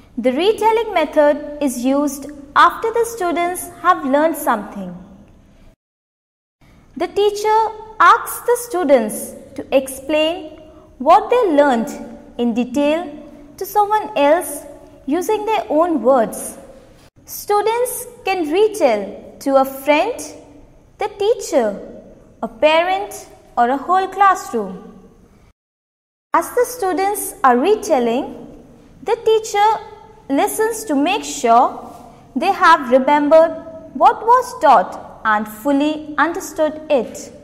The retelling method is used after the students have learned something. The teacher asks the students to explain what they learned in detail to someone else using their own words. Students can retell to a friend, the teacher, a parent, or a whole classroom. As the students are retelling, the teacher listens to make sure they have remembered what was taught and fully understood it.